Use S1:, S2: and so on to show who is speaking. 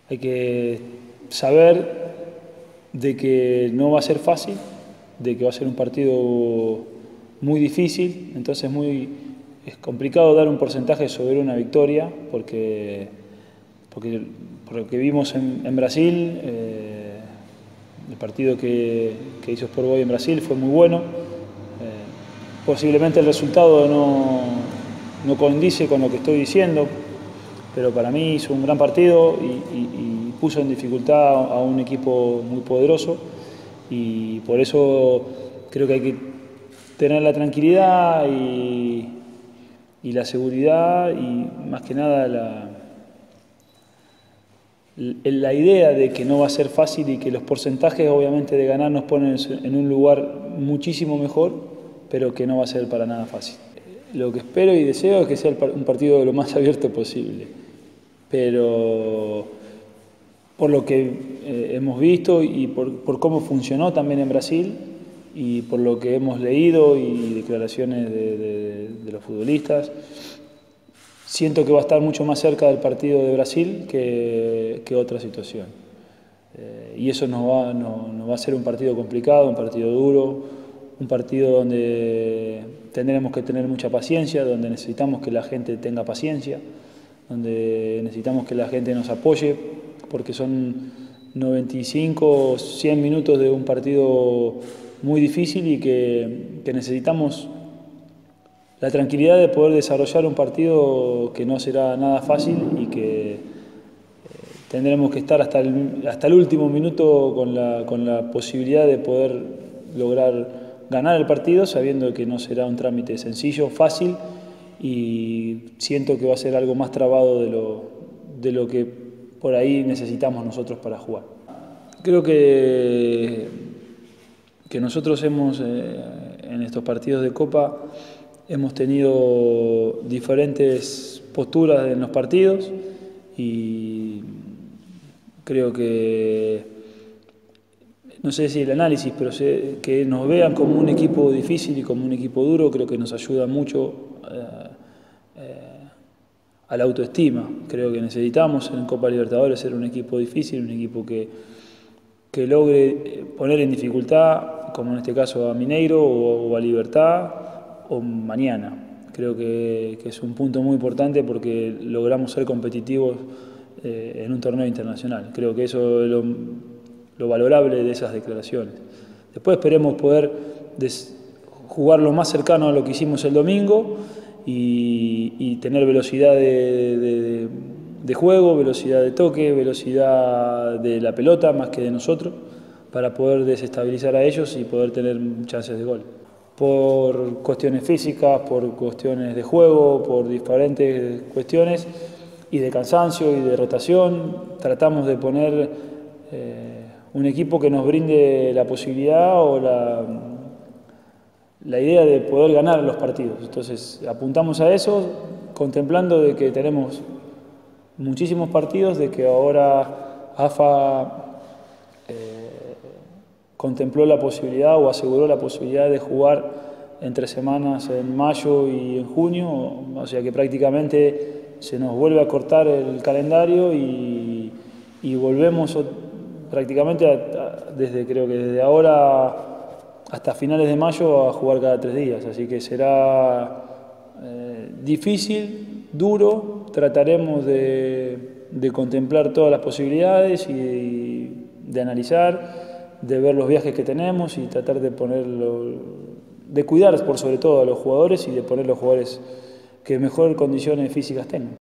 S1: Hay que saber de que no va a ser fácil, de que va a ser un partido muy difícil, entonces es complicado dar un porcentaje sobre una victoria, porque por lo que vimos en Brasil, el partido que hizo Sport Boys en Brasil fue muy bueno. Posiblemente el resultado no condice con lo que estoy diciendo, pero para mí hizo un gran partido y puso en dificultad a un equipo muy poderoso, y por eso creo que hay que tener la tranquilidad y la seguridad, y más que nada la idea de que no va a ser fácil, y que los porcentajes obviamente de ganar nos ponen en un lugar muchísimo mejor, pero que no va a ser para nada fácil. Lo que espero y deseo es que sea un partido lo más abierto posible, pero por lo que hemos visto y por cómo funcionó también en Brasil, y por lo que hemos leído y declaraciones de los futbolistas, siento que va a estar mucho más cerca del partido de Brasil que otra situación. Y eso nos va a ser un partido complicado, un partido duro, un partido donde tendremos que tener mucha paciencia, donde necesitamos que la gente tenga paciencia, donde necesitamos que la gente nos apoye, porque son 95 o 100 minutos de un partido muy difícil, y que necesitamos la tranquilidad de poder desarrollar un partido que no será nada fácil, y que tendremos que estar hasta el último minuto con la posibilidad de poder lograr ganar el partido, sabiendo que no será un trámite sencillo, fácil, y siento que va a ser algo más trabado de lo que por ahí necesitamos nosotros para jugar. Creo que nosotros en estos partidos de Copa hemos tenido diferentes posturas en los partidos, y creo que, no sé si el análisis, pero que nos vean como un equipo difícil y como un equipo duro, creo que nos ayuda mucho a la autoestima. Creo que necesitamos en Copa Libertadores ser un equipo difícil, un equipo que logre poner en dificultad, como en este caso a Mineiro o a Libertad, o Mañana. Creo que es un punto muy importante, porque logramos ser competitivos en un torneo internacional. Creo que eso es lo valorable de esas declaraciones. Después esperemos poder jugar lo más cercano a lo que hicimos el domingo, y tener velocidad de juego, velocidad de toque, velocidad de la pelota más que de nosotros, para poder desestabilizar a ellos y poder tener chances de gol. Por cuestiones físicas, por cuestiones de juego, por diferentes cuestiones, y de cansancio y de rotación, tratamos de poner un equipo que nos brinde la posibilidad o la idea de poder ganar los partidos. Entonces apuntamos a eso, contemplando de que tenemos muchísimos partidos, de que ahora AFA contempló la posibilidad o aseguró la posibilidad de jugar entre semanas en mayo y en junio, o sea que prácticamente se nos vuelve a cortar el calendario, y volvemos prácticamente creo que desde ahora hasta finales de mayo a jugar cada 3 días, así que será difícil, duro. Trataremos de contemplar todas las posibilidades y de analizar, de ver los viajes que tenemos, y tratar de cuidar por sobre todo a los jugadores, y de poner los jugadores que mejor condiciones físicas tengan.